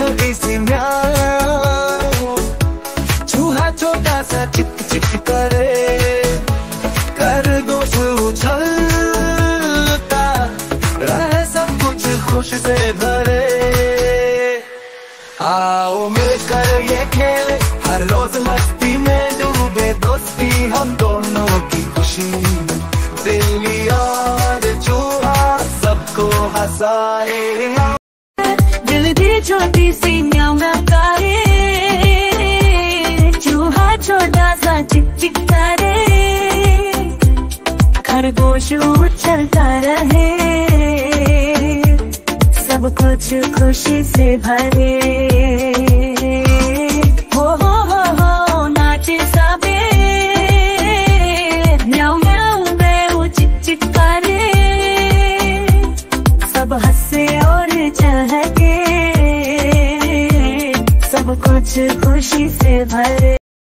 छोटी सी म्याऊं, चूहा छोटा सा चिक चिक करे, खरगोश उछलता रहे, सब कुछ खुश से भरे। आओ मिलकर ये खेले, हर रोज मस्ती में डूबे, दोस्ती हम दोनों की खुशी, बिल्ली और चूहा सबको हंसाए। दिल की छोटी सी म्याऊं म्याऊं करे, चूहा छोटा सा चिक चिक करे, खरगोश उछलता रहे, सब कुछ खुशी से भरे। हो नाचे सबे, म्याऊं म्याऊं म्याऊं चिक चिक करे, सब हंसे और चहके, सब कुछ खुशी से भरे।